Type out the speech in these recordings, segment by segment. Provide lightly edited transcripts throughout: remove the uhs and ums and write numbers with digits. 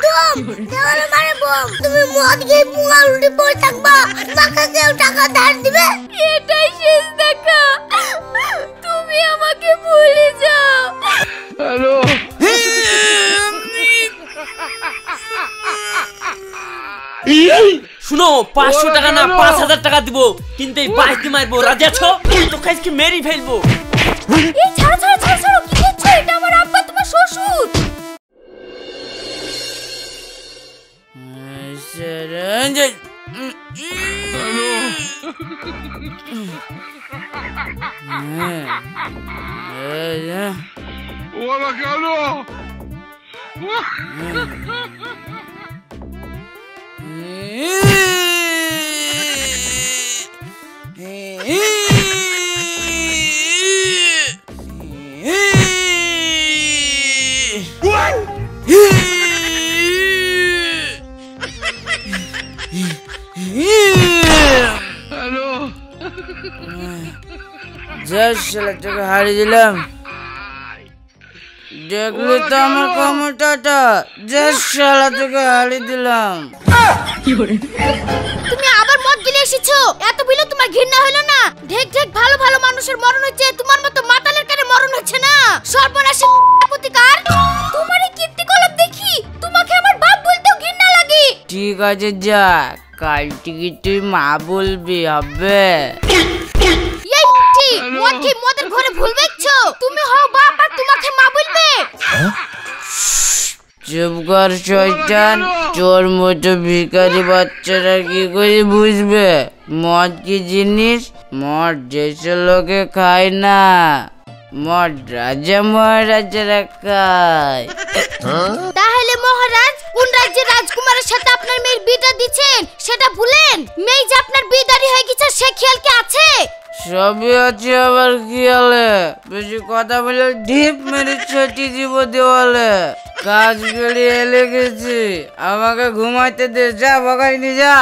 Bomb দেওয়ালে মারে bomb. তুমি মদ খেয়ে পুঙ্গা উল্টে পড়ে থাকবা, তোমাকে কেউ টাকা ধার দিবে? এটাই শেষ দেখা, তুমি আমাকে ভুলে যাও। হ্যালো শুনো, 500 টাকা না 5000 টাকা দিব, কিন্তু এই বাইকে মারবো। রাজি আছো? তো কাজকে মেরেই ফেলবো। এই ছাড়ো ছাড়ো ছাড়ো ছাড়ো, কি করছো? এটা আমার আব্বা, তোমার শ্বশুর। ওরা কেন? ছেলেটাকে হারিয়ে দিলাম, দেখলি তো আমার ক্ষমতাটা। শালা তোকে হারিয়ে দিলাম। তুমি আবার মদ গিলে এসেছো? এত বিলে তোমার ঘৃণা হলো না? ঢেক ঢেক ভালো ভালো মানুষের মরণ হচ্ছে, তোমার মতো মাতালের কানে মরণ হচ্ছে না। সর্বনাশী প্রতিকার। তোমার এই কীর্তিকলাপ দেখি তোমাকে আমার বাপ বলতেও ঘৃণা লাগে। ঠিক আছে যা, কাল থেকে তুই মা বলবি, হবে? মদ কি মদের ঘরে ভুল দেখছো? তুমি হও বাপ আর তোমাকে মা বলবে? চুপ কর শয়তান, তোর মতো ভিখারি বাচ্চারা কি করে বুঝবে মদ কি জিনিস? মদ যেসব লোকে খায় না, মদ রাজা মহারাজারা খায়। তাহলে মহারাজ কোন রাজ্যের রাজকুমারের সাথে আপনার মেয়ের বিয়েটা দিচ্ছেন সেটা ভুলেন? মেয়ে যে আপনার বিয়েদারি হয়ে গেছে সে খেয়াল কি আছে? সবই আছে, আবার খেয়ালে। বেশি কথা বলে ঢিপ মেরে ছটি দিব দেওয়ালে। কাজ বেরিয়ে এলে গেছি, আমাকে ঘুমাইতে দে, যা বাগাই নি যা।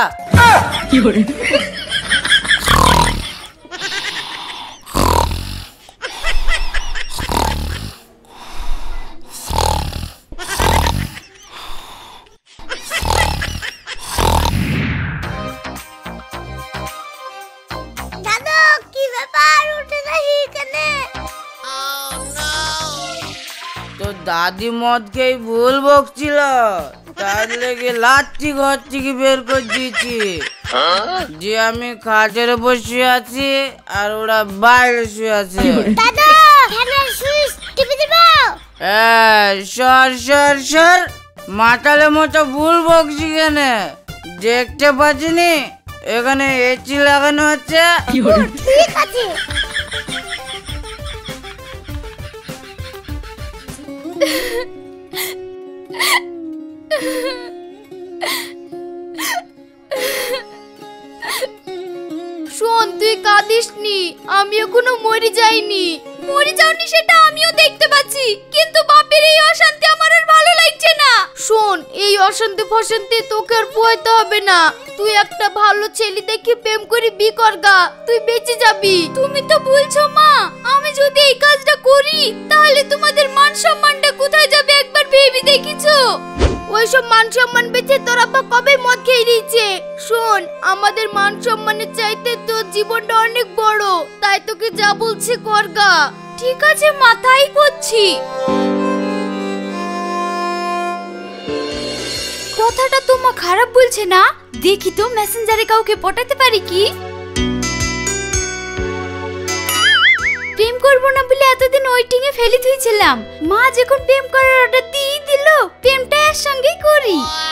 দাদি মদ খেয়ে ভুল বকছিল, তার লেগে লাঠি ঘর থেকে বের করে দিয়েছি। যে আমি খাটের উপর শুয়ে আছি আর ওরা বাইরে শুয়ে আছে। সর সর সর, মাতালের মতো ভুল বকছি কেন? দেখতে পাচ্ছিনি এখানে এসি লাগানো হচ্ছে? ঠিক আছে। শোন, তুই কাঁদিসনি, আমি এখনো মরে যাইনি। মরে যাওনি সেটা আমিও দেখতে পাচ্ছি, কিন্তু বাপের এই অশান্তি আমার আর ভালো লাগছে না। শোন, এই অশান্তি ফশান্তি তোকে আর পোহাইতে হবে না। তুই একটা ভালো ছেলে দেখে প্রেম করে বিয়ে করগা, তুই বেঁচে যাবি। তুমি তো বলছো মা, আমি যদি এই কাজটা করি তাহলে তোমাদের মান সম্মানটা কোথায় যাবে একবার ভেবে দেখিছো? ওইসব মান সম্মান বেঁচে তোর আব্বা কবে মদ খেয়ে দিয়েছে। শোন, আমাদের মান সম্মানের চাইতে তোর জীবনটা অনেক বড়, তাই তোকে যা বলছি করগা। ঠিক আছে মা, তাই করছি। কথাটা তোমা খারাপ বলছে না? দেখি তো মেসেঞ্জারে কাউকে পটাতে পারি কি। প্রেম করবো না বলে এতদিন ওয়েটিং এ ফেলে দিয়েছিলাম, মা যখন প্রেম করার অর্ডার দিয়ে দিল, প্রেমটা এর সঙ্গেই করি।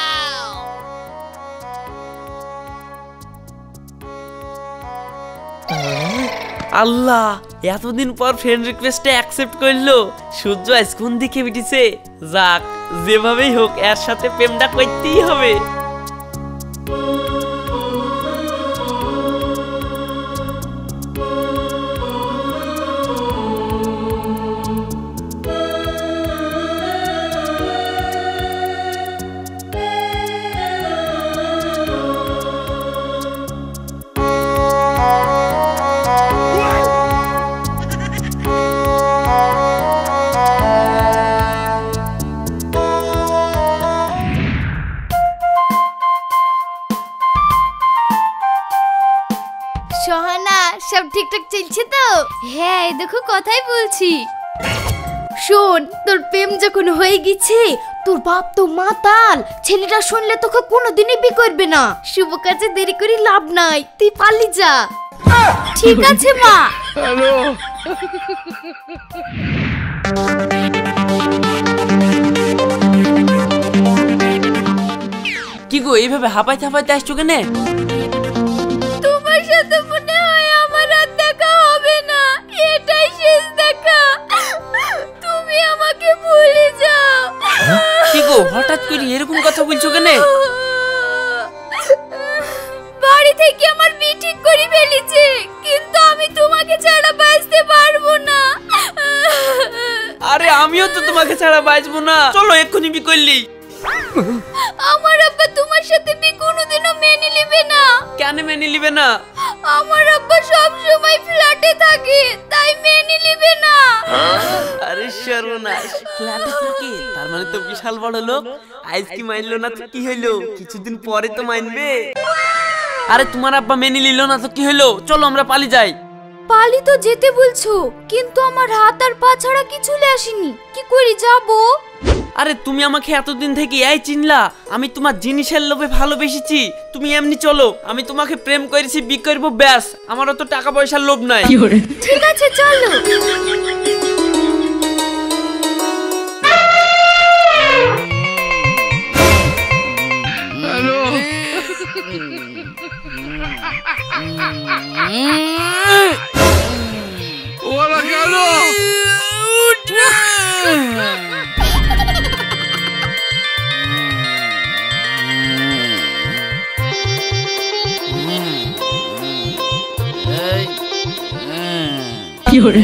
আল্লাহ, এতদিন পর ফ্রেন্ড রিকোয়েস্টে অ্যাকসেপ্ট করলো। সূর্য আজ কোন দিকে বিটিছে? যাক, যেভাবেই হোক এর সাথে প্রেমটা করতেই হবে। ঠিকঠাক চলছে তো? হ্যাঁ, এই দেখো কথাই বলছি। শোন, তোর প্রেম যখন হয়ে গেছে, তোর বাপ তো মাতাল, ছেলেটা শুনলে তোকে কোনোদিনই বিয়ে করবে না। শুভ কাজে দেরি করে লাভ নাই, তুই পালিয়ে যা। ঠিক আছে মা। কি গো, এইভাবে হাঁপাইতে হাঁপাইতে আসছো কেনে? তোমার সাথে মনে হয় আমার আর দেখা হবে না, এটাই শেষ দেখা। তুমি আমাকে ভুলে যাও। কি গো, হঠাৎ করে এরকম কথা বলছো কেনে? বাড়ি থেকে আমার বিয়ে ঠিক করে ফেলেছে, কিন্তু আমি তোমাকে ছাড়া বাঁচতে পারবো না। আরে আমিও তো তোমাকে ছাড়া বাঁচবো না, চলো এক্ষুনি বিয়ে করলি। আমার আব্বা তোমার সাথে বিয়ে কোনোদিনও মেনে নেবে না। কেন মেনে নিবে না? আমার আব্বা সব সময় ফ্ল্যাটে থাকে, তাই মেনে নেবে না। আরে সর্বনাশ, ফ্ল্যাটে থাকে তার মানে তো বিশাল বড় লোক। আজ কি মানলো না তো কি হইলো, কিছুদিন পরে তো মানবে। আরে তোমার আব্বা মেনে নিল না তো কি হইলো, চলো আমরা পালিয়ে যাই। পালি তো যেতে বলছো, কিন্তু আমার হাত আর পা ছাড়া কিছু আসেনি, কি করে যাবো? আরে তুমি আমাকে এতদিন থেকে এই চিনলা, আমি তোমার জিনিসের লোভে ভালোবেসেছি, তুমি এমনি চলো। আমি তোমাকে প্রেম করেছি, বিয়ে করবো, ব্যাস। আমার অত টাকা পয়সার লোভ নাই। ঠিক আছে চলো। ওরা কেন? কি করে?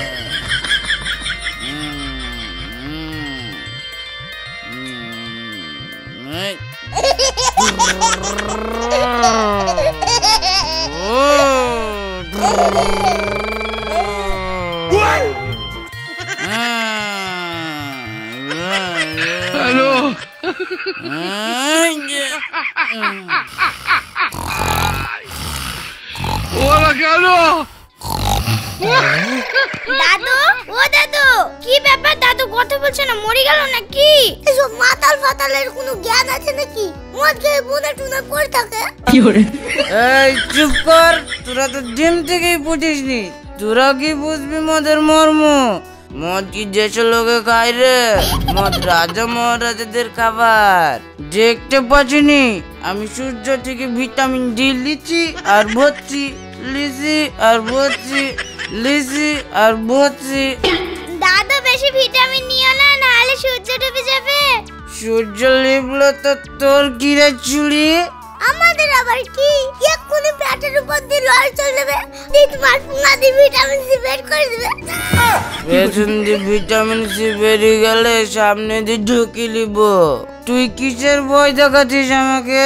হ্যালো, ওরা কেন? দাদু, ও দাদু, কি ব্যাপার? দাদু কথা বলছে না, মরে গেল নাকি? এসব মাতাল ফাতালের কোনো জ্ঞান আছে নাকি? মদ খেয়ে বোনা টুনা পড়ে থাকে। কি করে? এই চুপ কর, তোরা তো ডিম থেকেই বুঝিসনি। তোরা কি বুঝবি মদের মর্ম? মদ কি যেসব লোকে খায় রে, মদ রাজা মহারাজাদের খাবার। দেখতে পাচ্ছিনি আমি সূর্য থেকে ভিটামিন ডি লিচি আর ভর্তি, লিচি আর ভর্তি, লিচি আর ভর্তি। দাদু বেশি ভিটামিন নিও না, নাহলে সূর্য ডুবে যাবে। সূর্য লিপলো তো তোর কি রে চুড়ি? আমাদের আবার কি? এক্ষুনি পেটের উপর দিয়ে লড় চলে যাবে, তোমার পুঙ্গা দিয়ে ভিটামিন সি বের করে দেবে। পেছন দিয়ে ভিটামিন সি বেরিয়ে গেলে সামনে দিয়ে ঢুকি লিব। তুই কিসের ভয় দেখাচ্ছিস আমাকে?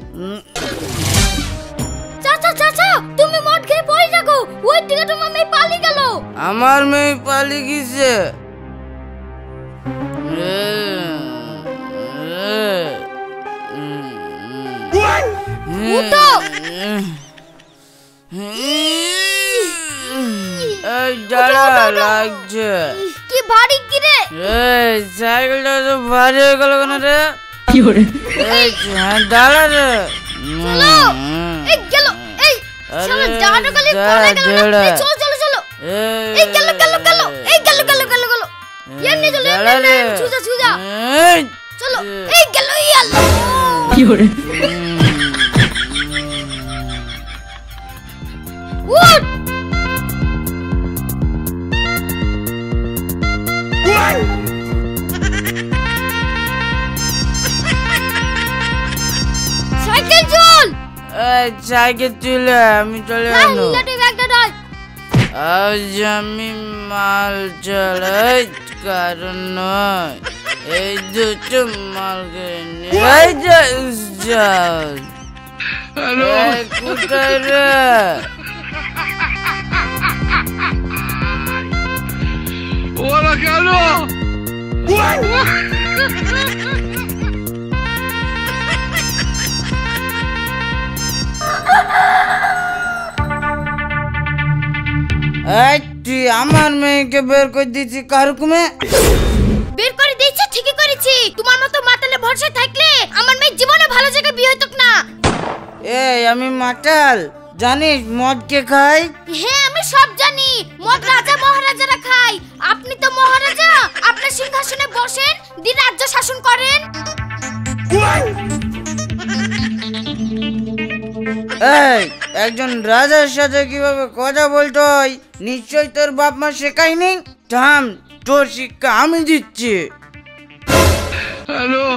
চাচা চাচা, তুমি মদ খেয়ে পড়ে থাকো, ওই দিকে তোমার মেয়ে পালিয়ে গেল। আমার মেয়ে পালিয়ে গেছে? উঠো। এই দাঁড়া, লাগছে। কি ভারী কি রে? এই সাইকেলটা তো ভারী হয়ে গেল কেন রে? কি করে? এই দাঁড়া রে। এই গেল, এই শালা জানো গলি পড়ে গেল না। এই চলো চলো চলো। এই গেল গেল গেল, এই গেল গেল গেল গেল। এমনি চলো, এমনি ছুজা ছুজা। চলো, এই গেল, এই আল্লাহ। কি করে? উঠ। সাইকেল চল। এই সাইকেল তুলে আমি চলে হ্যাঁ, আনো। লাটে ব্যাগটা ধর। আজ আমি মাল চালাই, কারণ নয় এই দুটো মাল এই কোথায় রে? ওরা কেন? আমার মেয়েকে বের করে দিয়েছি কার হুকুমে? বের করে দিয়েছি, ঠিকই করেছি। তোমার মতো মাতালে ভরসা থাকলে আমার মেয়ে জীবনে ভালো জায়গায় বিয়ে হতো না। এই আমি মাতাল, জানিস মদ কে খায়? হ্যাঁ আমি সব জানি, মদ রাজা মহারাজারা খায়। আপনি তো মহারাজা, আপনার সিংহাসনে বসেন, দিন রাজ্য শাসন করেন। এই একজন রাজার সাথে কিভাবে কথা বলতে হয় নিশ্চয় তোর বাপ মা শেখায়নি। থাম, তোর শিক্ষা আমি দিচ্ছি। হ্যালো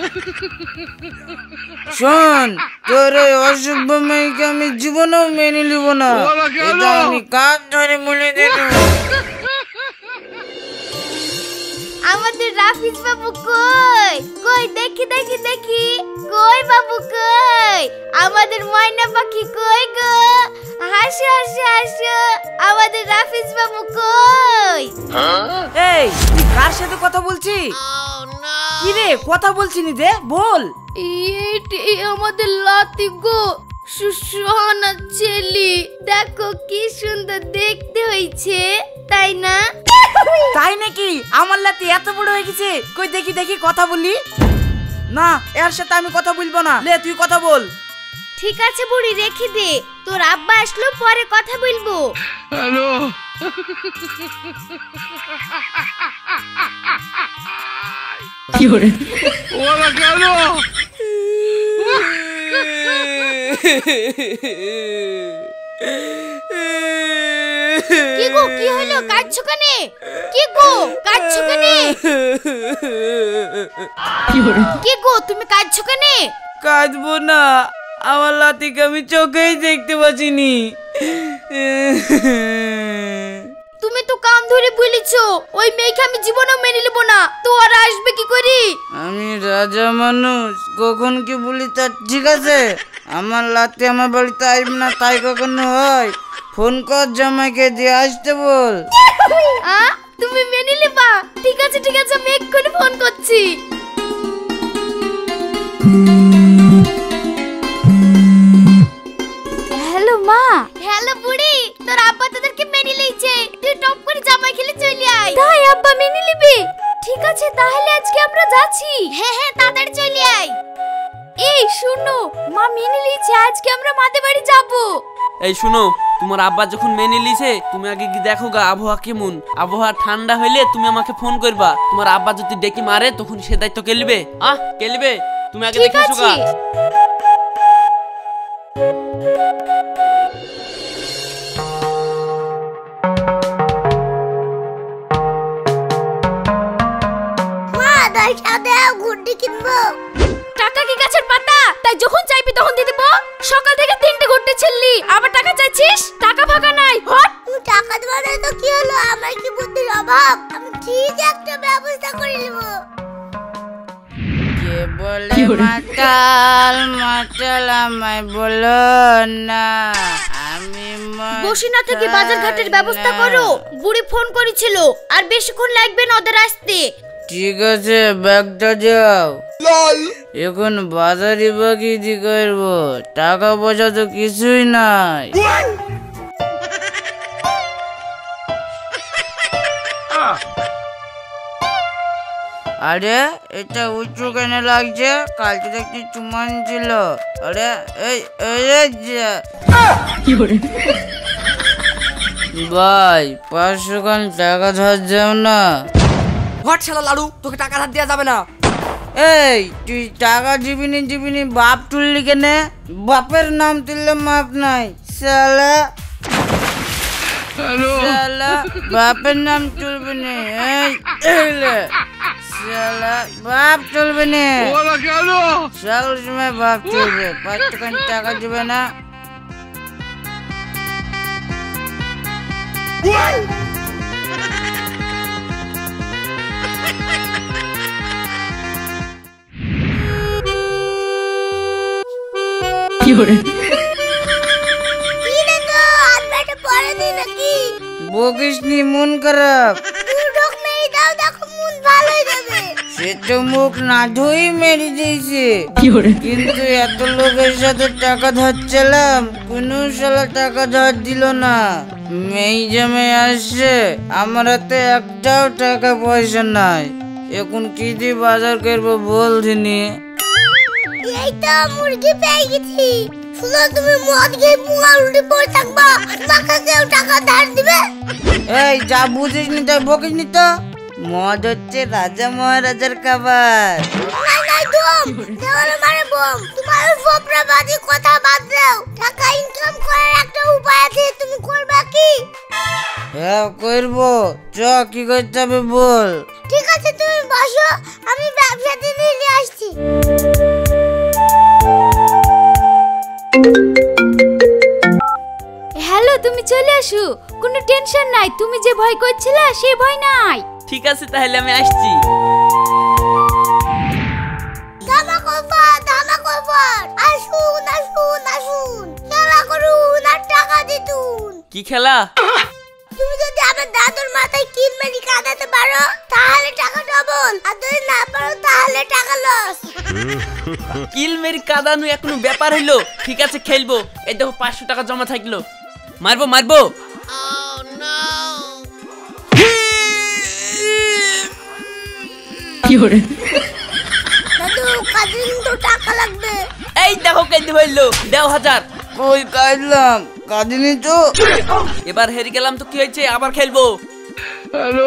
শোন, তোর ওই অসভ্য মেয়েকে আমি জীবনেও মেনে নিব না। ওরা কেন? এটা আমি কান ধরে বলে দিল। আমাদের রাফিজ বাবু কই কই, দেখি দেখি দেখি, কই বাবু কই? আমাদের ময়না পাখি কই গো? হাসো হাসো হাসো, আমাদের রাফিজ বাবু কই? এই তুই কার সাথে কথা বলছি? কি রে কথা বলছিনি যে বল। এটি আমাদের লাতি গো, সুহানা ছেলে। দেখো কি সুন্দর দেখতে হয়েছে, তাই না? তাই নাকি? আমার লাতি এত বড় হয়ে গেছে? কই দেখি দেখি কথা বলি। না, এর সাথে আমি কথা বলবো না। লে তুই কথা বল। ঠিক আছে বুড়ি, রেখে দে, তোর আব্বা আসলো পরে কথা বলবো। হ্যালো ওরা কেন? কি গো, কি হলো? কাঁদছো কেন? কি গো, কাঁদছো কেন? কি গো, তুমি কাঁদছো কেন? কাঁদবো না, আমার লাতিকে আমি চোখেই দেখতে পাচ্ছিনি। তুমি তো কান ধরে বলেছো ওই মেয়েকে আমি জীবনেও মেনে নেব না, তো আর আসবে কি করি? আমি রাজা মানুষ, কখন কি বলি তার ঠিক আছে? আমার লাতি আমার বাড়িতে আসবে না তাই কখনো হয়? ফোন কর জামাইকে, দিয়ে আসতে বল। তুমি মেনে নেবা? ঠিক আছে ঠিক আছে, আমি এক্ষুনি ফোন করছি। হ্যালো মা। হ্যালো বুড়ি, তোর আব্বা তোদেরকে মেনে নিয়েছে, তুই টপ করে জামাই খেলে চলে আয়। তাই আব্বা মেনে নিবে? ঠিক আছে তাহলে আজকে আমরা যাচ্ছি। হ্যাঁ হ্যাঁ তাড়াতাড়ি চলে আয়। এই শুনো, মা মেনে নিয়েছে, আজকে আমরা মাদের বাড়ি যাব। এই শুনো, তোমার আব্বা যখন মেনে লিছে তুমি আগে কি দেখো গা আবহাওয়া কেমন। আবহাওয়া ঠান্ডা হইলে তুমি আমাকে ফোন করবা। তোমার আব্বা যদি ডেকে মারে তখন সে দায়িত্ব কে লিবে? কে লিবে? তুমি আগে ঠিক দেখে এসো গা। আছে। মা 10 টাকা গুড্ডি কিনবো। টাকা কি গাছের পাতা? তাই যখন চাইবি তখন দিয়ে দেব। সকাল থেকে 3টে ঘুরতে ছিললি, আবার টাকা চাইছিস? টাকা ফাঁকা নাই, হট। তুমি টাকা দেবা না তো কি হলো? আমার কি বুদ্ধির অভাব? আমি ঠিক একটা ব্যবস্থা করে নেব। কে বলে মাতাল? মাতাল আমায় বলো না, আমি বসে না থেকে বাজার ঘাটের ব্যবস্থা করো। বুড়ি ফোন করেছিল, আর বেশিক্ষণ লাগবে না ওদের আসতে। ঠিক আছে, ব্যাগটা যাও। এখন বাজারে বা কি করবো? টাকা পয়সা তো কিছুই নাই। আরে এটা উঁচু কেন লাগছে? কালকে দেখছি চুমান ছিল। আরে এই ভাই 500 খান টাকা ধার যাও না। হট শালা লাড়ু, তোকে টাকা ধার দেওয়া যাবে না। এই তুই টাকা দিবিনি বাপ তুললি কেনে? বাপের নাম তুললে মাপ নাই শালা। হ্যালো শালা বাপের নাম তুলবে না। শালা বাপ তুলবে না, ওরা কেন? সকল সময় বাপ তুলবে। 500 খান টাকা দিবে না। কি রে গো, হাত পেটে পড়ে নি নাকি? বকিস নি, মন খারাপ। দুটো মেরে দাও, দেখো মন ভালো হয়ে যাবে। সে তো মুখ না ধুই মেরে দিয়েছে, কিন্তু এত লোকের সাথে টাকা ধার চালাম, কোনো শালা টাকা ধার দিল না। মেয়ে জমে আসছে, আমার হাতে একটাও টাকা পয়সা নাই। এখন কি দিয়ে বাজার করবো বল দিনি। এই তো মুরগি পেয়ে গেছি। শুনো, তুমি মদ খেয়ে মুখা উল্টে পড়ে থাকবা, তোমাকে কেউ টাকা ধার দিবে? এই যা বুঝিস নি তাই বকিস নি তো। মদ হচ্ছে রাজা মহারাজার খাবার। নাই নাই তুম, দেওয়ালে মারে বম। তোমার ফোপরা বাজে কথা বাদ দাও। টাকা ইনকাম করার একটা উপায় আছে, তুমি করবা কি? হ্যাঁ করবো, চ কি করতে হবে বল। ঠিক আছে তুমি বসো, আমি ব্যবসা দিনে নিয়ে আসছি। হ্যালো, তুমি চলে আসো, কোনো টেনশন নাই। তুমি যে ভয় করছিলে সে ভয় নাই। ঠিক আছে তাহলে আমি আসছি। ধামা কবার আসুন আসুন আসুন, খেলা করুন আর টাকা দিতুন। কি খেলা? তুমি যদি আমার দাদুর মাথায় কিল মেরে কাঁদাতে পারো তাহলে টাকা ডবল, আর যদি না পারো তাহলে টাকা লস। কিল মেরি কাদানু এখনো ব্যাপার হইলো। ঠিক আছে খেলবো। এই দেখো 500 টাকা জমা থাকলো। মারবো মারবো। দাদু কাজে কিন্তু টাকা লাগবে। এই দেখো কেঁদে হইলো, দেও 1000। কই কাঁদলাম, কাঁদিনি তো। এবার হেরে গেলাম তো কি হয়েছে, আবার খেলবো। হ্যালো,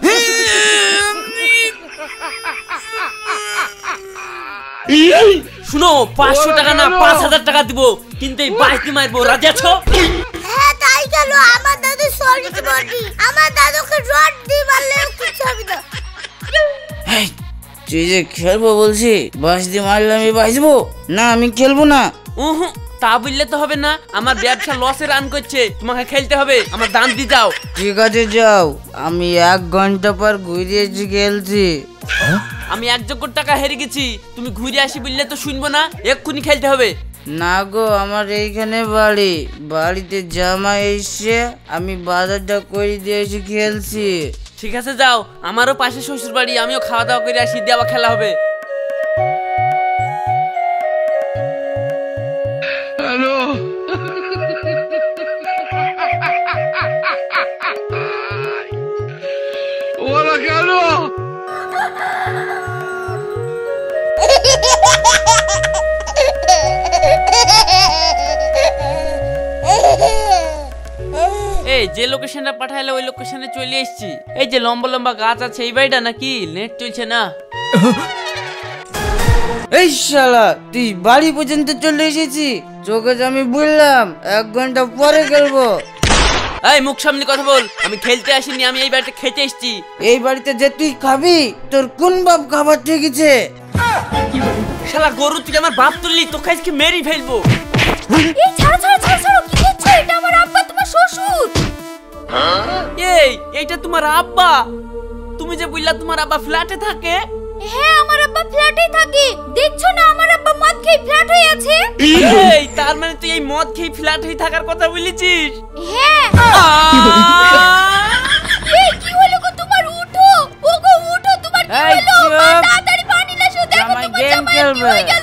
শুনো, 500 টাকা না 5000 টাকা দিব, কিন্তু এই বাইকে মারবো। রাজি আছো? হ্যাঁ তাই গেল, আমার দাদু সরি বডি, আমার দাদুকে রড দিয়ে মারলেও কিছু হবে না। এই, তুই যে খেলবো বলছি, বাঁশ দিয়ে মারলে আমি বাঁচবো না? আমি খেলবো না। উহু, তা বললে তো হবে না। আমার ব্যবসা লসে রান করছে, তোমাকে খেলতে হবে। আমার দান দিয়ে যাও। ঠিক আছে যাও, আমি 1 ঘন্টা পর ঘুরে এসে খেলছি। আমি 1 যোগ্য টাকা হেরে গেছি, তুমি ঘুরে আসি বললে তো শুনবো না। এক্ষুনি খেলতে হবে। না গো, আমার এইখানে বাড়ি, বাড়িতে জামা এসে আমি বাজারটা করে দিয়ে এসে খেলছি। ঠিক আছে যাও, আমারও পাশে শ্বশুর বাড়ি, আমিও খাওয়া দাওয়া করে আসি, দিয়ে আবার খেলা হবে। হ্যালো, ওরা কেন? এই যে লোকেশনটা পাঠাইলে ওই লোকেশনে চলে এসেছি। এই যে লম্বা লম্বা গাছ আছে, এই বাড়িটা নাকি? নেট চলছে না। এই শালা, তুই বাড়ি পর্যন্ত চলে এসেছি? চোখে আমি বললাম 1 ঘন্টা পরে খেলবো। এই মুখ সামনে কথা বল। আমি খেলতে আসিনি, আমি এই বাড়িতে খেতে এসেছি। এই বাড়িতে যে তুই খাবি, তোর কোন বাপ খাবার ঠেকেছে? শালা গরু, তুই আমার বাপ তুললি, তোকে আজকে মেরে ফেলবো। এই ছাড়ো ছাড়ো ছাড়ো ছাড়ো, কি করছো? এটা আমার আব্বা, তোমার শ্বশুর। এইটা তোমার আব্বা? তুমি যে বললা তোমার আব্বা ফ্ল্যাটে থাকে। হ্যাঁ, আমার আব্বা ফ্ল্যাটেই থাকে। দেখছো না আমার আব্বা মদ খেয়ে ফ্ল্যাট হয়ে আছে। এই তার মানে তুই এই মদ খেয়ে ফ্ল্যাট হয়ে থাকার কথা বলেছিস? হ্যাঁ। এই কি হলো গো তোমার? উঠো ওগো, উঠো। তোমার কি এই হলো? চুপ। তাড়াতাড়ি পানি লাসো, দেখো জামাই তোমার গেম জামাই কি খেলবে। হয়ে গেল।